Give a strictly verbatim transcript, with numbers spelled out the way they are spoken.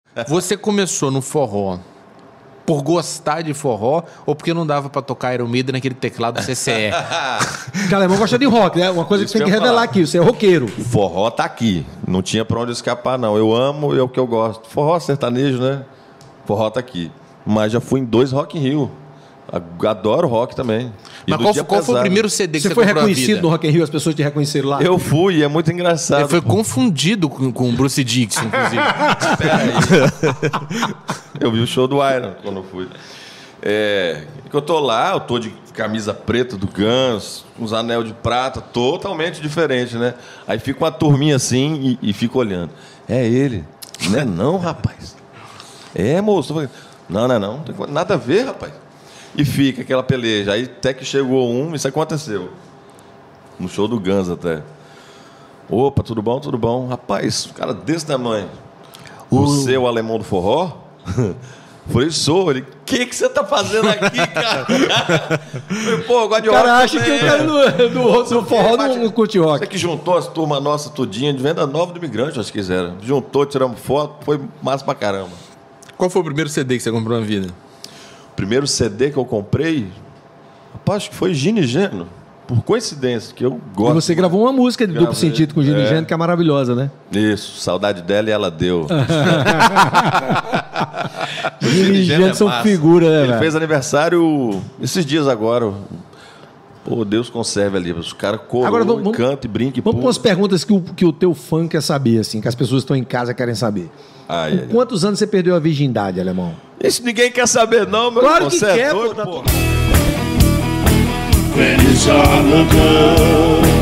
Você começou no forró por gostar de forró ou porque não dava pra tocar Iron Maiden naquele teclado C C E? O alemão gosta de rock, né? Uma coisa Isso que você tem que que eu ia revelar falar. aqui, você é roqueiro. O forró tá aqui. Não tinha pra onde escapar, não. Eu amo, é o que eu gosto. Forró sertanejo, né? Forró tá aqui. Mas já fui em dois Rock in Rio. Adoro rock também. E Mas do qual, dia qual foi o pesado. primeiro C D que Você você, foi comprou na reconhecido vida? no Rock in Rio, as pessoas te reconheceram lá? Eu fui, e é muito engraçado. Ele foi pô. confundido com, com o Bruce Dixon, inclusive. Espera aí. Eu vi o show do Iron quando eu fui. É, que eu tô lá, eu tô de camisa preta do Guns, uns anel de prata, totalmente diferente, né? Aí fica uma turminha assim e, e fica olhando. É ele. Não é não, rapaz. É, moço. Eu falei, não, não é não. Não tem nada a ver, rapaz. E fica aquela peleja. Aí até que chegou um, isso aconteceu. No show do Guns até. Opa, tudo bom, tudo bom. Rapaz, um cara desse tamanho. Você é o alemão do forró? Falei, sou. Ele, o que, que você tá fazendo aqui, cara? Falei, pô, eu gosto de O rock cara acha também. que o cara do, do, do forró não, não curte Você rock. que juntou as turmas nossas tudinha de Venda Nova do Imigrante, acho que quiseram. Juntou, tiramos foto, foi massa pra caramba. Qual foi o primeiro C D que você comprou na vida? O primeiro C D que eu comprei, rapaz, acho que foi Gini Geno. Por coincidência, que eu E gosto. você gravou uma música de duplo Gravei. sentido com o Gino É. Gênero, que é maravilhosa, né? Isso, saudade dela e ela deu. Gino e Geno Gênero são massa. figura, né, Ele velho? fez aniversário esses dias agora. Pô, Deus conserve ali. Os caras Agora coroam, vamos- vamos- canta e brinca e Vamos pula. para umas perguntas que o, que o teu fã quer saber, assim, que as pessoas que estão em casa querem saber. Ai, ai, Com ai. quantos anos você perdeu a virgindade, alemão? Isso ninguém quer saber, não, meu Claro irmão. que Você é quer, doido, pô, tá pô. tudo- When you saw the girl